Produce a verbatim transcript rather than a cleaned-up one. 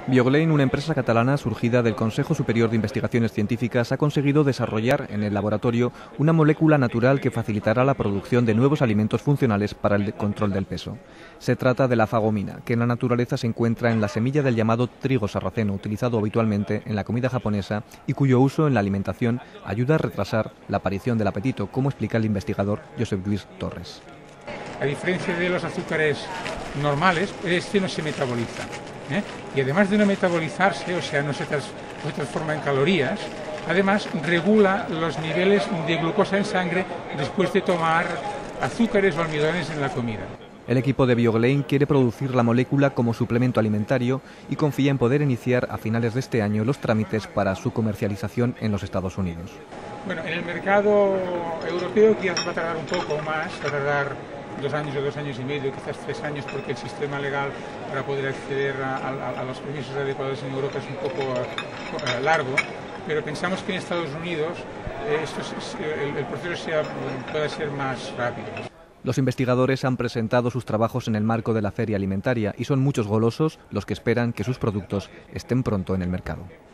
Bioglein, una empresa catalana surgida del Consejo Superior de Investigaciones Científicas, ha conseguido desarrollar en el laboratorio una molécula natural que facilitará la producción de nuevos alimentos funcionales para el control del peso. Se trata de la fagomina, que en la naturaleza se encuentra en la semilla del llamado trigo sarraceno, utilizado habitualmente en la comida japonesa y cuyo uso en la alimentación ayuda a retrasar la aparición del apetito, como explica el investigador Josep Lluís Torres. A diferencia de los azúcares normales, este no se metaboliza. ¿eh? Y además de no metabolizarse, o sea, no se, trans, no se transforma en calorías, además regula los niveles de glucosa en sangre después de tomar azúcares o almidones en la comida. El equipo de Bioglein quiere producir la molécula como suplemento alimentario y confía en poder iniciar a finales de este año los trámites para su comercialización en los Estados Unidos. Bueno, en el mercado europeo quizás va a tardar un poco más, va a tardar dos años o dos años y medio, quizás tres años, porque el sistema legal para poder acceder a, a, a los permisos adecuados en Europa es un poco uh, largo, pero pensamos que en Estados Unidos eh, esto es, el, el proceso sea, pueda ser más rápido. Los investigadores han presentado sus trabajos en el marco de la Feria Alimentaria y son muchos golosos los que esperan que sus productos estén pronto en el mercado.